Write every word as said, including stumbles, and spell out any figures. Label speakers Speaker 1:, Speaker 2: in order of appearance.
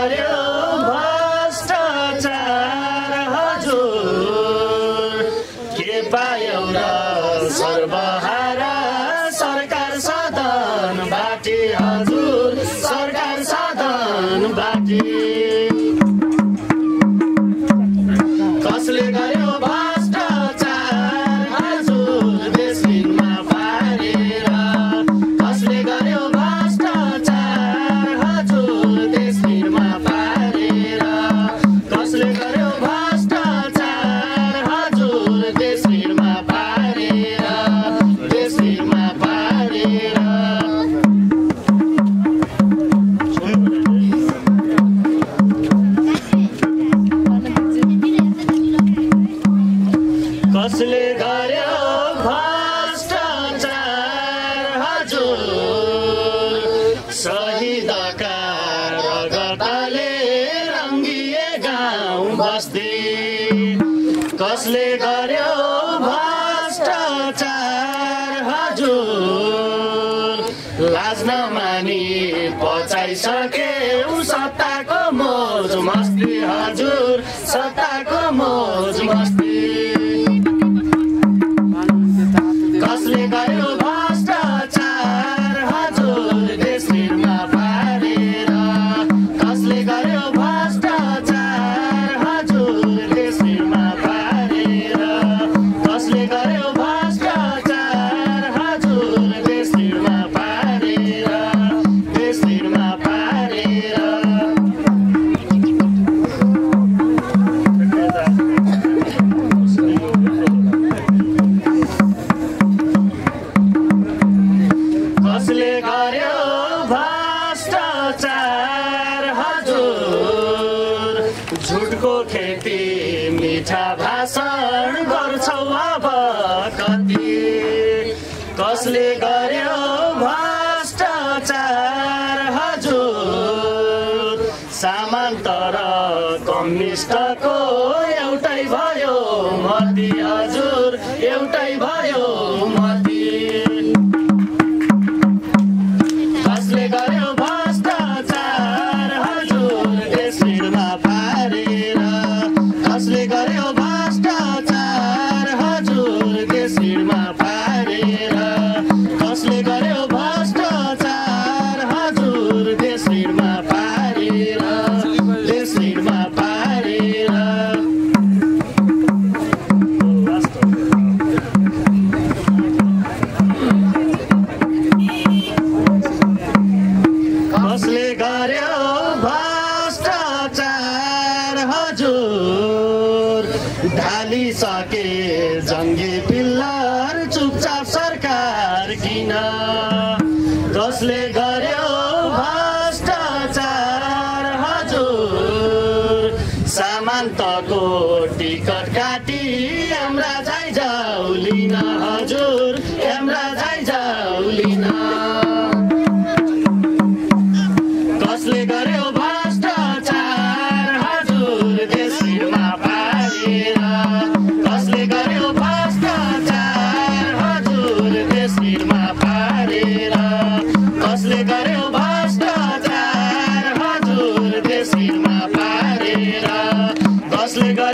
Speaker 1: गर्यो भ्रष्टाचार हजुर के पायौ र सर्वहारा सरकार साधन बाटी हजुर सरकार साधन बाटी कसले गर्यो भ्रष्टाचार हजुर देशमा पारेर कसले गर्यो भ्रष्टाचार हजुर देशमा पारेर कसले गर्यो भ्रष्टाचार हजुर देशमा पारेर देशमा पारेर कसले गर्यो भ्रष्टाचार हजुर शहीदका रगतले रङ्गिए गाउँ बस्ती कसले गर्यो भ्रष्टाचार हजुर लाज नमानी पचाइसक्यौ सत्ताको मोज मस्ती हजुर सत्ताको मोज मस्ती कसले गर्यो भ्रष्टाचार हजुर देशमा पारेर कसले गर्यो भ्रष्टाचार हजुर देशमा पारेर कसले गर्यो भ्रष्टाचार हजुर देशमा पारेर देशमा पारेर कसले गर्यो भ्रष्टाचार हजुर झुटको खेती मिठा भाषण गर्छौ अब कति कसले गर्यो भ्रष्टाचार हजुर सामन्त र कम्युनिस्टको एउटै भयो मती हजुर एउटै भयो मती कसले गर्यो भ्रष्टाचार हजुर देशमा पारेर कसले गर्यो भ्रष्टाचार हजुर देशमा पारेर कसले गर्यो भ्रष्टाचार हजुर देशमा पारेर देशमा पारेर कसले गर्यो भ्रष्टाचार हजुर ढालिसके जङ्गी पिल्लर चुपचाप सरकार किन कसले गर्यो भ्रष्टाचार हजुर सामन्तको टिकट काटी हाम्रा जाइ जाउ लिन हजुर हाम्रा जाइ जाउ लिन कसले गर्यो भ्रष्टाचार हजुर देशमा पारेर कसले गर्यो भ्रष्टाचार हजुर देशमा पारेर कसले गर्यो भ्रष्टाचार हजुर देशमा पारेर कसले